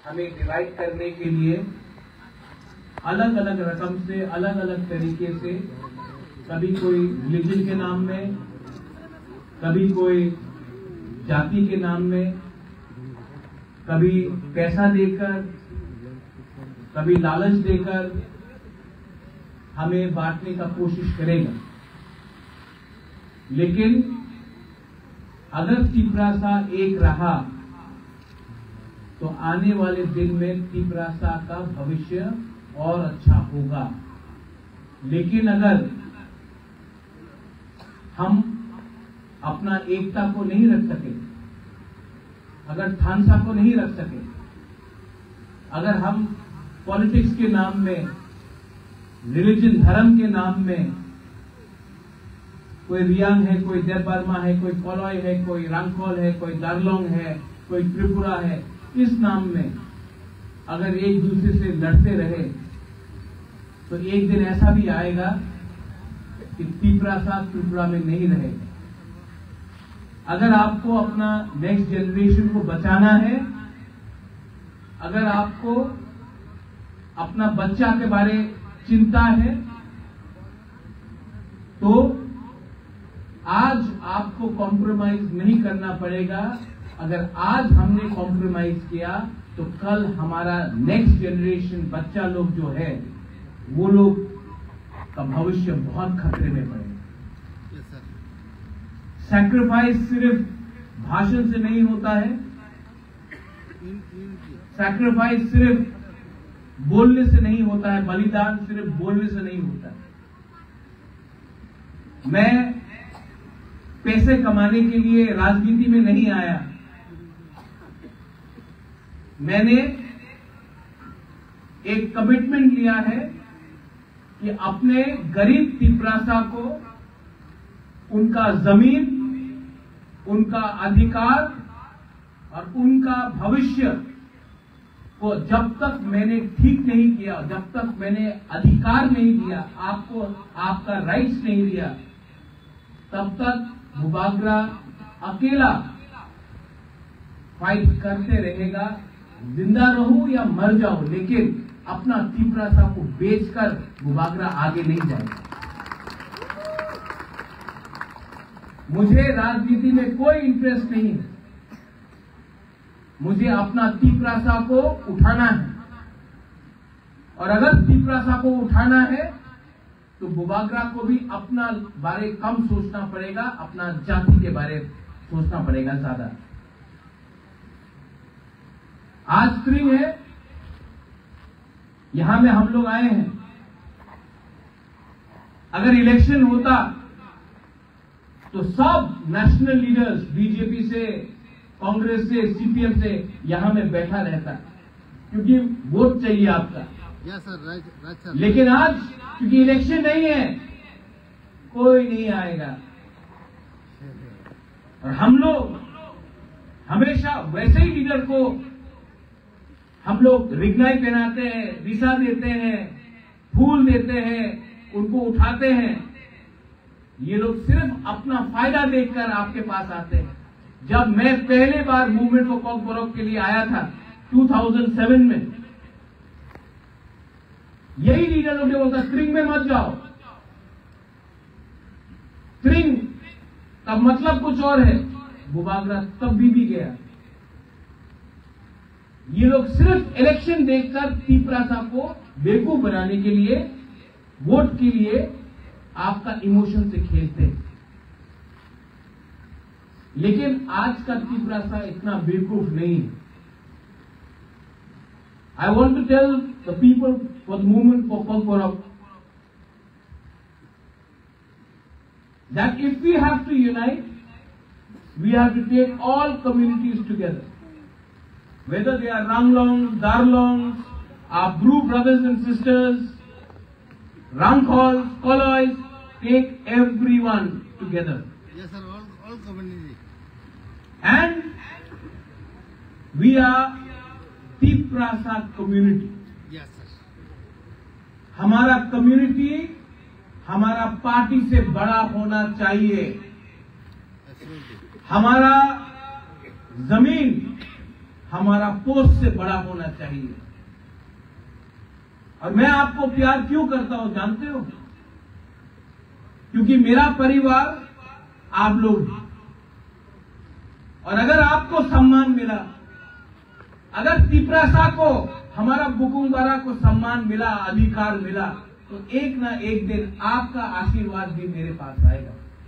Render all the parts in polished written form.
हमें डिवाइड करने के लिए अलग अलग रकम से, अलग अलग तरीके से, कभी कोई रिलीजन के नाम में, कभी कोई जाति के नाम में, कभी पैसा देकर, कभी लालच देकर हमें बांटने का कोशिश करेगा। लेकिन अगर तिपरासा एक रहा तो आने वाले दिन में तिपरासा का भविष्य और अच्छा होगा। लेकिन अगर हम अपना एकता को नहीं रख सके, अगर थानसा को नहीं रख सके, अगर हम पॉलिटिक्स के नाम में, रिलीजन धर्म के नाम में, कोई रियांग है, कोई देवबर्मा है, कोई कोलॉय है, कोई रंगखोल है, कोई दार्लोंग है, कोई त्रिपुरा है, इस नाम में अगर एक दूसरे से लड़ते रहे तो एक दिन ऐसा भी आएगा कि तिपरासा त्रिपुरा में नहीं रहेगा। अगर आपको अपना नेक्स्ट जनरेशन को बचाना है, अगर आपको अपना बच्चा के बारे चिंता है, तो आज आपको कॉम्प्रोमाइज नहीं करना पड़ेगा। अगर आज हमने कॉम्प्रोमाइज किया तो कल हमारा नेक्स्ट जनरेशन बच्चा लोग जो है वो लोग का भविष्य बहुत खतरे में पड़ेगा। सैक्रिफाइस सिर्फ भाषण से नहीं होता है, सैक्रिफाइस सिर्फ बोलने से नहीं होता है, बलिदान सिर्फ बोलने से नहीं होता है। मैं पैसे कमाने के लिए राजनीति में नहीं आया। मैंने एक कमिटमेंट लिया है कि अपने गरीब तिपरासा को उनका जमीन, उनका अधिकार और उनका भविष्य को जब तक मैंने ठीक नहीं किया, जब तक मैंने अधिकार नहीं दिया, आपको आपका राइट्स नहीं दिया, तब तक मुबागरा अकेला फाइट करते रहेगा। जिंदा रहूं या मर जाऊं, लेकिन अपना तिपरासा को बेचकर मुबागरा आगे नहीं जाएगा। मुझे राजनीति में कोई इंटरेस्ट नहीं है। मुझे अपना तिपरासा को उठाना है, और अगर तिपरासा को उठाना है तो मुबागरा को भी अपना बारे कम सोचना पड़ेगा, अपना जाति के बारे सोचना पड़ेगा ज्यादा। आज स्प्रिंग है, यहां में हम लोग आए हैं। अगर इलेक्शन होता तो सब नेशनल लीडर्स, बीजेपी से, कांग्रेस से, सीपीएम से यहां में बैठा रहता, क्योंकि वोट चाहिए आपका। सर, लेकिन आज क्योंकि इलेक्शन नहीं है, कोई नहीं आएगा। और हम लोग हमेशा वैसे ही लीडर को हम लोग रिगनाई पहनाते हैं, रिसा देते हैं, फूल देते हैं, उनको उठाते हैं। ये लोग सिर्फ अपना फायदा देखकर आपके पास आते हैं। जब मैं पहले बार मूवमेंट फॉर कॉकबोरोक के लिए आया था 2007 में, यही लीडर लोग बोलता त्रिंग में मत जाओ। त्रिंग का मतलब कुछ और है, मुबागरा तब भी गया। ये लोग सिर्फ इलेक्शन देखकर तिपरासा को बेवकूफ बनाने के लिए, वोट के लिए आपका इमोशन से खेलते हैं। लेकिन आज का तिपरासा इतना बेवकूफ नहीं है। I want to tell the people for the movement for Kokborok that if we have to unite, we have to take all communities together. Whether they are Ranglongs, Darlongs, our Bru brothers and sisters, Rangkhols, Kolois, take everyone together. Yes, sir, all community. And we are Tiprasa community. Yes, sir. हमारा community हमारा party से बड़ा होना चाहिए। Absolutely. हमारा जमीन, हमारा post से बड़ा होना चाहिए। और मैं आपको प्यार क्यों करता हूं जानते हो? क्योंकि मेरा परिवार आप लोग हैं। और अगर आपको सम्मान मिला, अगर तिपरासा को, हमारा बुकुंगबारा को सम्मान मिला, अधिकार मिला, तो एक ना एक दिन आपका आशीर्वाद भी मेरे पास आएगा।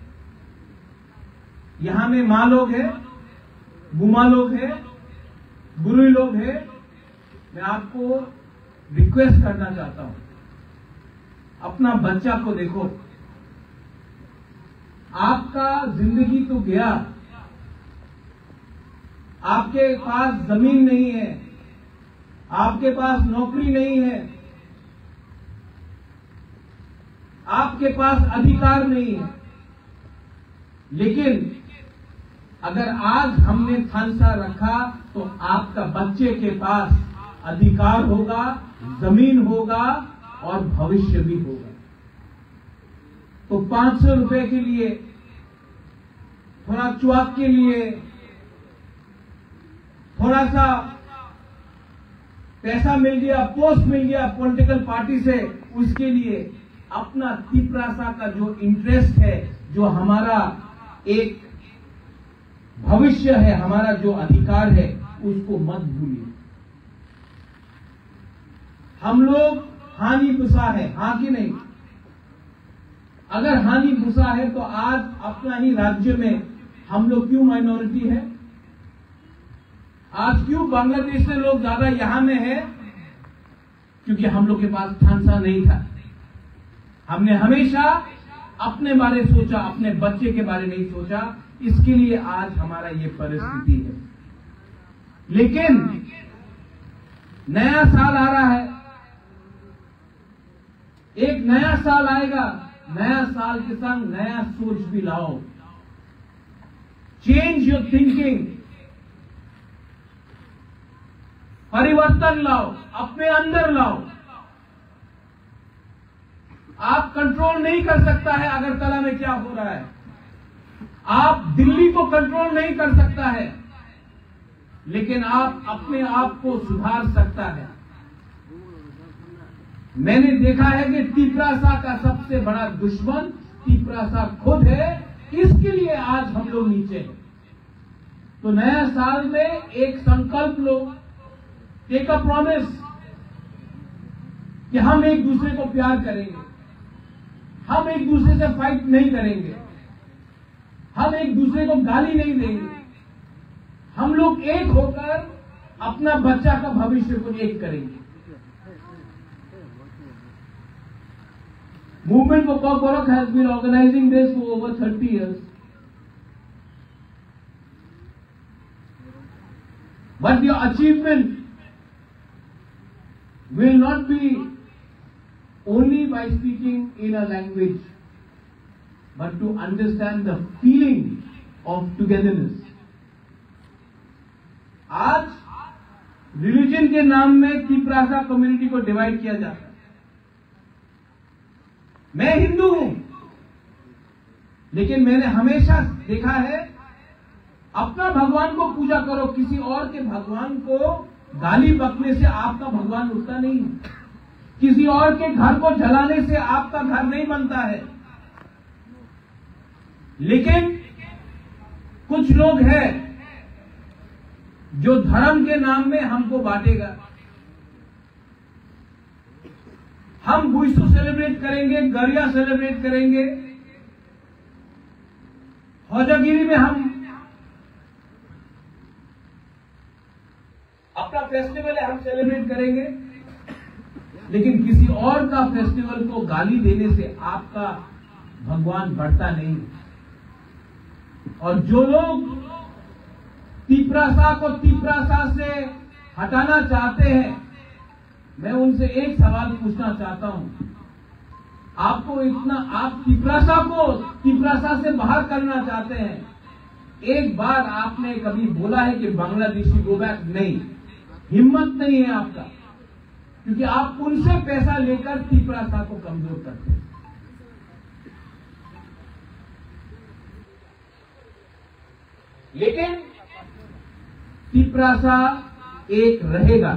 यहां में मां लोग हैं, बुमा लोग हैं, गुरु लोग हैं। मैं आपको रिक्वेस्ट करना चाहता हूं, अपना बच्चा को देखो। आपका जिंदगी तो गया, आपके पास जमीन नहीं है, आपके पास नौकरी नहीं है, आपके पास अधिकार नहीं है, लेकिन अगर आज हमने थानसा रखा तो आपका बच्चे के पास अधिकार होगा, जमीन होगा और भविष्य भी होगा। तो 500 रुपए के लिए, थोड़ा च्वाक के लिए, थोड़ा सा पैसा मिल गया, पोस्ट मिल गया पॉलिटिकल पार्टी से, उसके लिए अपना तिपरासा का जो इंटरेस्ट है, जो हमारा एक भविष्य है, हमारा जो अधिकार है, उसको मत भूलिए। हम लोग हानि भूसा है, हां कि नहीं? अगर हानि भूसा है तो आज अपना ही राज्य में हम लोग क्यों माइनॉरिटी है? आज क्यों बांग्लादेश से लोग ज्यादा यहां में है? क्योंकि हम लोग के पास थानसा नहीं था। हमने हमेशा अपने बारे सोचा, अपने बच्चे के बारे नहीं सोचा, इसके लिए आज हमारा ये परिस्थिति है। लेकिन नया साल आ रहा है, एक नया साल आएगा, नया साल के संग नया सोच भी लाओ। चेंज योर थिंकिंग, परिवर्तन लाओ, अपने अंदर लाओ। आप कंट्रोल नहीं कर सकता है अगरतला में क्या हो रहा है, आप दिल्ली को कंट्रोल नहीं कर सकता है, लेकिन आप अपने आप को सुधार सकता है। मैंने देखा है कि तिपरासा का सबसे बड़ा दुश्मन तिपरासा खुद है, इसके लिए आज हम लोग नीचे हैं। तो नया साल में एक संकल्प लो, टेक अ प्रॉमिस कि हम एक दूसरे को प्यार करेंगे, हम एक दूसरे से फाइट नहीं करेंगे, हम एक दूसरे को गाली नहीं देंगे, हम लोग एक होकर अपना बच्चा का भविष्य को एक करेंगे। Movement for Kokborok has been organizing this for over 30 years. But your achievement will not be only by speaking in a language, but to understand the feeling of togetherness. आज रिलीजन के नाम में तिपरासा कम्युनिटी को divide किया जाता है। मैं हिंदू हूं, लेकिन मैंने हमेशा देखा है, अपना भगवान को पूजा करो, किसी और के भगवान को गाली बकने से आपका भगवान उठता नहीं है, किसी और के घर को जलाने से आपका घर नहीं बनता है। लेकिन कुछ लोग हैं जो धर्म के नाम में हमको बांटेगा। हम बुइसू सेलिब्रेट करेंगे, गरिया सेलिब्रेट करेंगे, हौजागिरी में हम अपना फेस्टिवल है, हम सेलिब्रेट करेंगे, लेकिन किसी और का फेस्टिवल को गाली देने से आपका भगवान बढ़ता नहीं। और जो लोग तिपरासा को तिपरासा से हटाना चाहते हैं, मैं उनसे एक सवाल पूछना चाहता हूं, आपको इतना, आप तिपरासा को तिपरासा से बाहर करना चाहते हैं, एक बार आपने कभी बोला है कि बांग्लादेशी गो बैक? नहीं, हिम्मत नहीं है आपका, क्योंकि आप उनसे पैसा लेकर तिपरासा को कमजोर करते हैं। लेकिन तिपरासा एक रहेगा,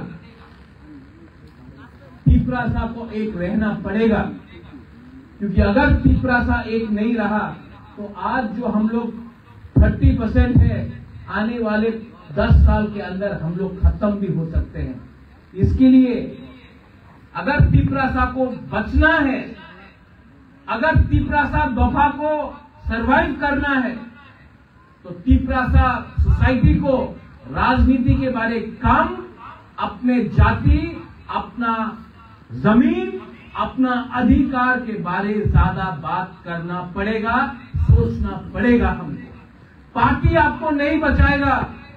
तिपरासा को एक रहना पड़ेगा, क्योंकि अगर तिपरासा एक नहीं रहा तो आज जो हम लोग 30% है, आने वाले 10 साल के अंदर हम लोग खत्म भी हो सकते हैं। इसके लिए अगर तिपरासा को बचना है, अगर तिपरासा दफा को सरवाइव करना है, तो तिपरासा सोसाइटी को राजनीति के बारे काम, अपने जाति, अपना जमीन, अपना अधिकार के बारे ज्यादा बात करना पड़ेगा, सोचना पड़ेगा हमको। पार्टी आपको नहीं बचाएगा,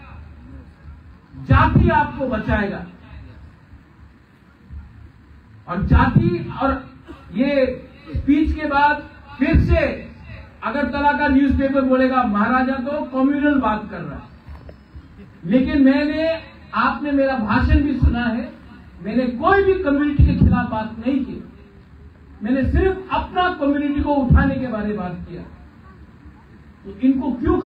जाति आपको बचाएगा। और जाति और ये स्पीच के बाद फिर से अगरतला का न्यूज़पेपर बोलेगा महाराजा तो कम्युनल बात कर रहा है। लेकिन आपने मेरा भाषण भी सुना है, मैंने कोई भी कम्युनिटी के खिलाफ बात नहीं की, मैंने सिर्फ अपना कम्युनिटी को उठाने के बारे में बात किया। तो इनको क्यों